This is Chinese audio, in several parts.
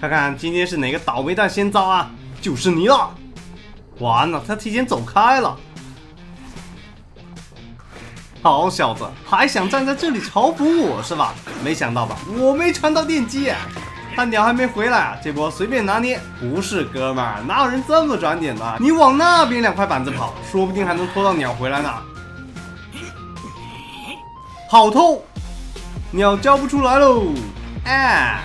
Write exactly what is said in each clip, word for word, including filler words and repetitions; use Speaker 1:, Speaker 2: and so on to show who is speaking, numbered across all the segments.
Speaker 1: 看看今天是哪个倒霉蛋先遭啊？就是你了！完了，他提前走开了。好小子，还想站在这里嘲讽我是吧？没想到吧，我没传到电击，他鸟还没回来啊！这波随便拿捏。不是哥们儿，哪有人这么转点的？你往那边两块板子跑，说不定还能拖到鸟回来呢。好偷，鸟交不出来喽！哎，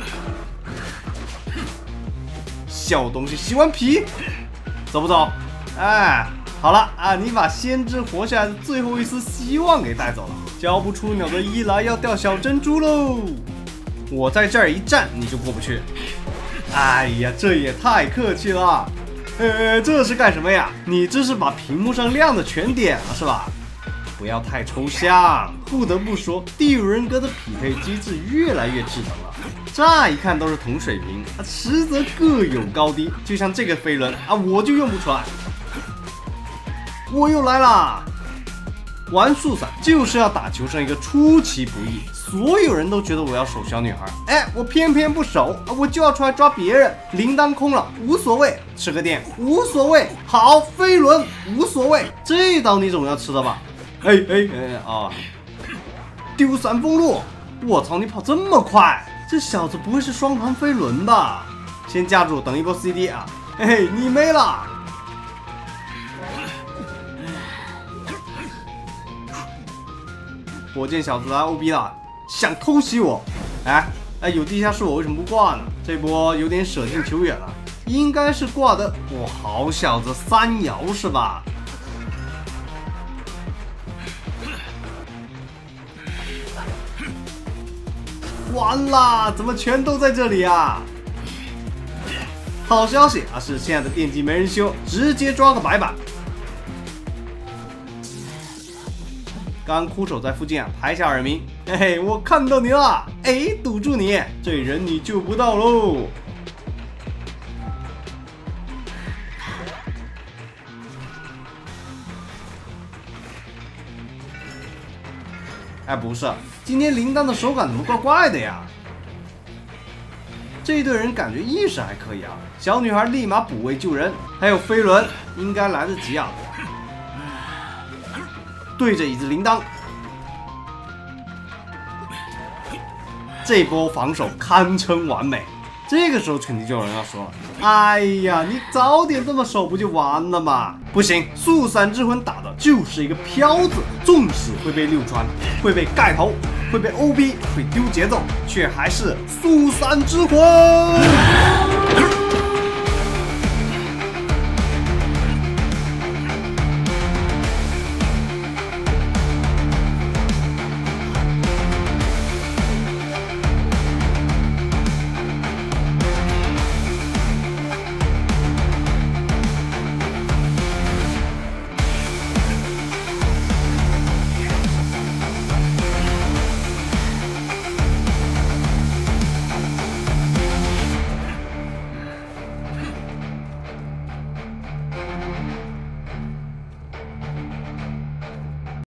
Speaker 1: 小东西洗完皮，走不走？哎。好了啊，你把先知活下来的最后一丝希望给带走了，交不出鸟的一来要掉小珍珠喽！我在这儿一站，你就过不去。哎呀，这也太客气了。呃，这是干什么呀？你这是把屏幕上亮的全点了是吧？不要太抽象。不得不说，第五人格的匹配机制越来越智能了。乍一看都是同水平，啊，实则各有高低。就像这个飞轮啊，我就用不出来。我又来啦！玩速闪就是要打球上一个出其不意，所有人都觉得我要守小女孩，哎，我偏偏不守，我就要出来抓别人。铃铛空了无所谓，吃个电无所谓，好飞轮无所谓，这刀你总要吃的吧？哎哎哎啊！丢闪风路！我操，你跑这么快，这小子不会是双盘飞轮吧？先架住，等一波 C D 啊！嘿嘿，你没了！火箭小子来 O B 了，想偷袭我！哎哎，有地下室我为什么不挂呢？这波有点舍近求远了，应该是挂的。哇，好小子，三摇是吧？完啦，怎么全都在这里啊？好消息啊，是现在的电击没人修，直接抓个白板。刚枯手在附近啊，拍下耳鸣。嘿嘿，我看到你了！哎，堵住你，这人你救不到喽。哎，不是，今天铃铛的手感怎么怪怪的呀？这一队人感觉意识还可以啊。小女孩立马补位救人，还有飞轮，应该来得及啊。对着椅子铃铛，这波防守堪称完美。这个时候肯定就有人要说了：“哎呀，你早点这么守不就完了吗？”不行，速闪之魂打的就是一个飘字，纵使会被溜穿，会被盖头，会被 O B， 会丢节奏，却还是速闪之魂。